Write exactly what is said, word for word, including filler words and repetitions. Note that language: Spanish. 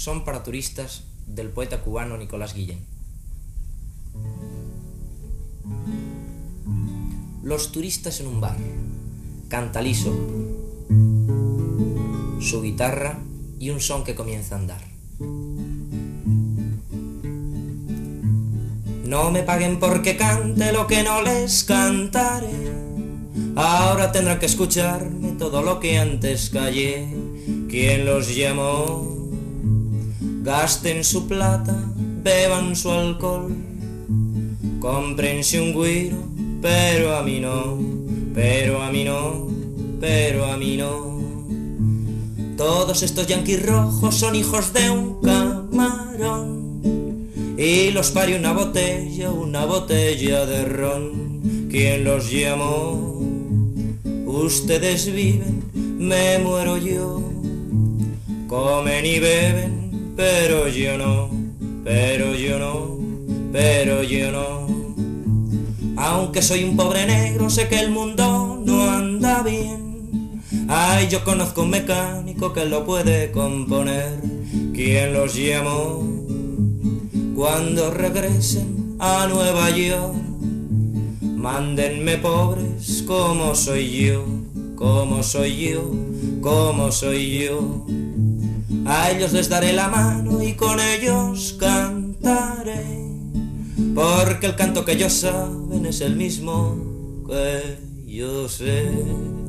son para turistas del poeta cubano Nicolás Guillén. Los turistas en un bar, canta liso, su guitarra y un son que comienza a andar. No me paguen porque cante lo que no les cantaré. Ahora tendrán que escucharme todo lo que antes callé. ¿Quién los llamó? Gasten su plata, beban su alcohol, cómprense un güiro, pero a mí no, pero a mí no, pero a mí no. Todos estos yanquis rojos son hijos de un camarón y los parió una botella, una botella de ron. ¿Quién los llamó? Ustedes viven, me muero yo. Comen y beben, pero yo no, pero yo no, pero yo no. Aunque soy un pobre negro, sé que el mundo no anda bien. Ay, yo conozco un mecánico que lo puede componer. ¿Quién los llamó? Cuando regresen a Nueva York, mándenme pobres como soy yo, como soy yo, como soy yo. A ellos les daré la mano y con ellos cantaré, porque el canto que ellos saben es el mismo que yo sé.